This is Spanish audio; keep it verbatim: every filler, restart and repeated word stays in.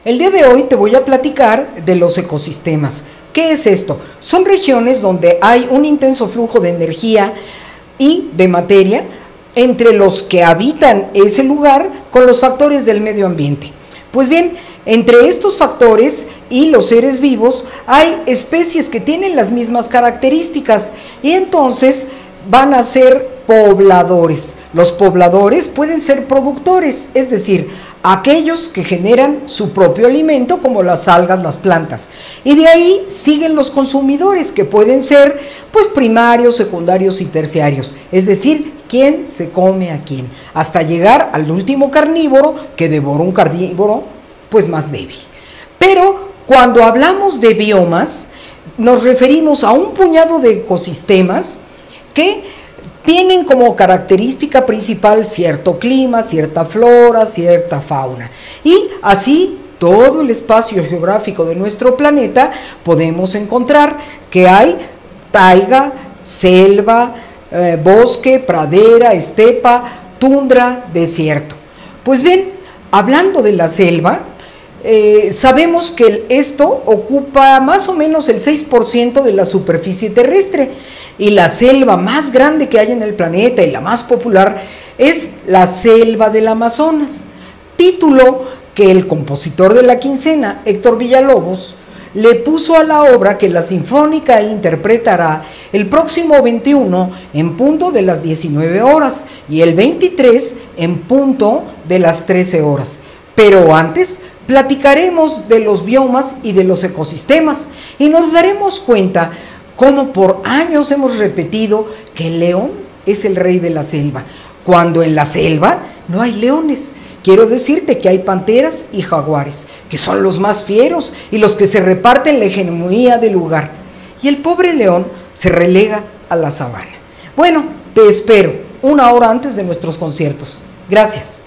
El día de hoy te voy a platicar de los ecosistemas. ¿Qué es esto? Son regiones donde hay un intenso flujo de energía y de materia entre los que habitan ese lugar con los factores del medio ambiente. Pues bien, entre estos factores y los seres vivos hay especies que tienen las mismas características y entonces van a ser pobladores. Los pobladores pueden ser productores, es decir, aquellos que generan su propio alimento como las algas, las plantas. Y de ahí siguen los consumidores que pueden ser pues primarios, secundarios y terciarios, es decir, quién se come a quién, hasta llegar al último carnívoro que devora un carnívoro pues más débil. Pero cuando hablamos de biomas, nos referimos a un puñado de ecosistemas que tienen como característica principal cierto clima, cierta flora, cierta fauna. Y así todo el espacio geográfico de nuestro planeta podemos encontrar que hay taiga, selva, eh, bosque, pradera, estepa, tundra, desierto. Pues bien, hablando de la selva, Eh, sabemos que esto ocupa más o menos el seis por ciento de la superficie terrestre y la selva más grande que hay en el planeta y la más popular es la selva del Amazonas, título que el compositor de La Quincena, Héctor Villalobos, le puso a la obra que la Sinfónica interpretará el próximo veintiuno en punto de las diecinueve horas y el veintitrés en punto de las trece horas. Pero antes platicaremos de los biomas y de los ecosistemas y nos daremos cuenta cómo por años hemos repetido que el león es el rey de la selva, cuando en la selva no hay leones. Quiero decirte que hay panteras y jaguares, que son los más fieros y los que se reparten la hegemonía del lugar. Y el pobre león se relega a la sabana. Bueno, te espero una hora antes de nuestros conciertos. Gracias.